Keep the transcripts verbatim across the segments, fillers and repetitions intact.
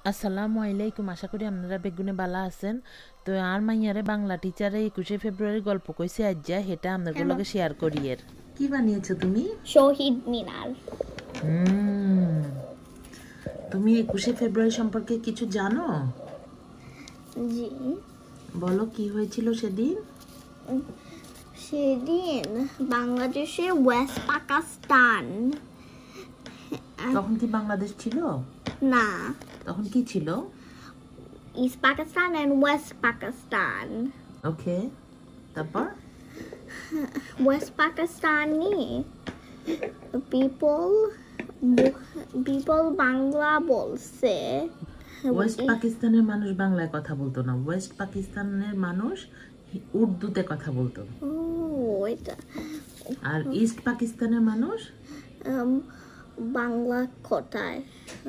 আসসালামু আলাইকুম, আশা করি আপনারা বেগুনে বালা আছেন। তো আর মাইয়ারে বাংলা টিচারে একুশে ফেব্রুয়ারি গল্প কইছে আজ যা সেটা আপনাদের লগে শেয়ার করি। এর কি বানিয়েছো তুমি? শহীদ মিনার। হুম, তুমি একুশে ফেব্রুয়ারি সম্পর্কে কিছু জানো? জি, বলো কি হয়েছিল সেদিন? সেদিন বাংলাদেশে ওয়েস্ট পাকিস্তান। তখন কি বাংলাদেশ ছিল না, তখন কি ছিল? East Pakistan and west Pakistan. Okay, তারপর west Pakistani people people Bangla বলছে। ওয়েস্ট পাকিস্তানের মানুষ বাংলায় কথা বলতো না, ওয়েস্ট পাকিস্তানের মানুষ উর্দুতে কথা বলতো। ও, এটা আর ইস্ট পাকিস্তানের মানুষ বাংলা কথায়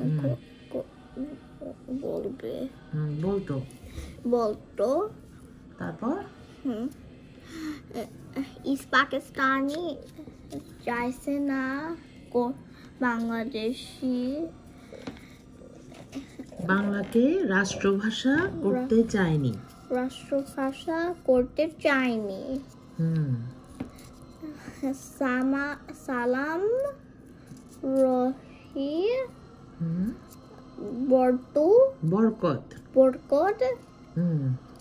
বলবে বলতো বলতো তারপর ইস্ট পাকিস্তানি চাইছে না বাংলাদেশি বাংলাকে রাষ্ট্রভাষা করতে চায়নি রাষ্ট্রভাষা করতে চায়নি হুম সালাম রহি হুম বর্তু বরকত বরকত হুম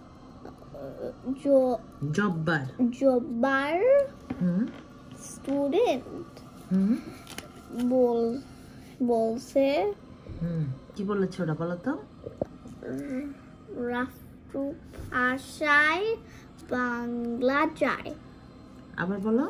জব্বার জব্বার হুম স্টুডেন্ট হুম বল বলছে হুম কি বলেছে ওরা বলো তো? রাষ্ট্রভাষায় বাংলা চাই। আবার বলো।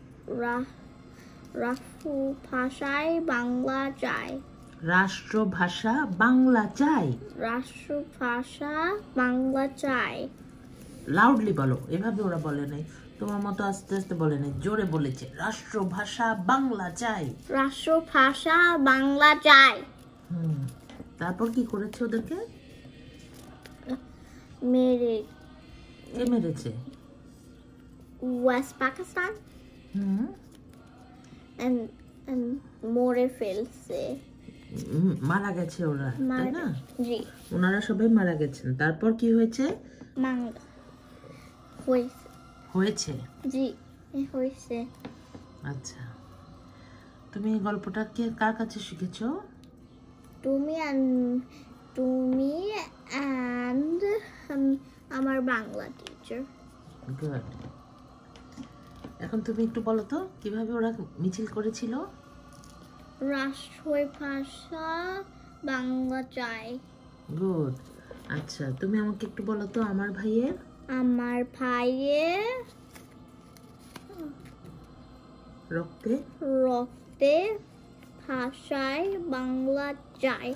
রাষ্ট্রভাষায় বাংলা চাই। রাষ্ট্রভাষা বাংলা চাই। রাষ্ট্রভাষা বাংলা চাই। লাউডলি বলো, এভাবে ওরা বলে নাই, তোমার মতো আস্তে আস্তে বলে নাই, জোরে বলেছে রাষ্ট্রভাষা বাংলা চাই। রাষ্ট্রভাষা বাংলা চাই। হুম, তারপর কি করেছে ওদেরকে? মেরে। কে মেরেছে? ওয়েস্ট পাকিস্তান। হুম and and মরে ফেলছে। মারা গেছে ওরা, তাই না? জি, ওনারা সবাই মারা গেছেন। তারপর কি হয়েছে? হয়েছে হয়েছে জি হয়েছে। আচ্ছা, তুমি এই গল্পটা কে কার কাছে শিখেছো? তুমি তুমি and আমার বাংলা টিচার। গুড। এখন তুমি একটু বলো তো কিভাবে ওরা মিছিল করেছিল? রাষ্ট্রভাষা বাংলা চাই। গুড। আচ্ছা, তুমি আমাকে একটু বলো তো আমার ভাইয়ের আমার ভাইয়ের রক্তে রক্তে ভাষায় বাংলা চাই।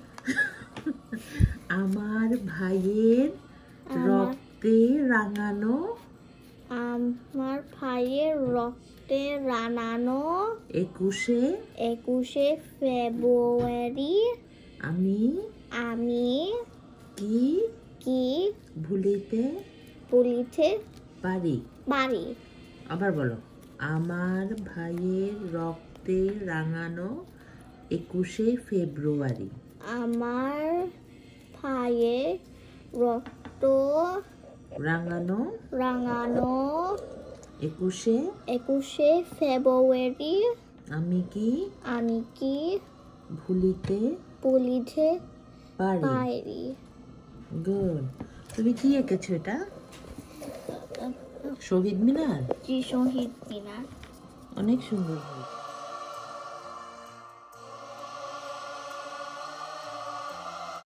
আমার ভাইয়ের রক্তে রাঙানো আমার ভাইয়ের রক্তে রাঙানো একুশে একুশে ফেব্রুয়ারি আমি আমি কি কি ভুলিতে ভুলিতে পারি পারি। আবার বলো। আমার ভাইয়ের রক্তে রাঙানো একুশে ফেব্রুয়ারি আমার ভাইয়ের রক্ত রাঙানো রাঙানো একুশে একুশে ফেব্রুয়ারি আমি কি আমি কি ভুলিতে ভুলিতে পারি। পারি। গুড। তুমি কি এঁকেছো এটা? শহীদ মিনার। জি, শহীদ মিনার। অনেক সুন্দর।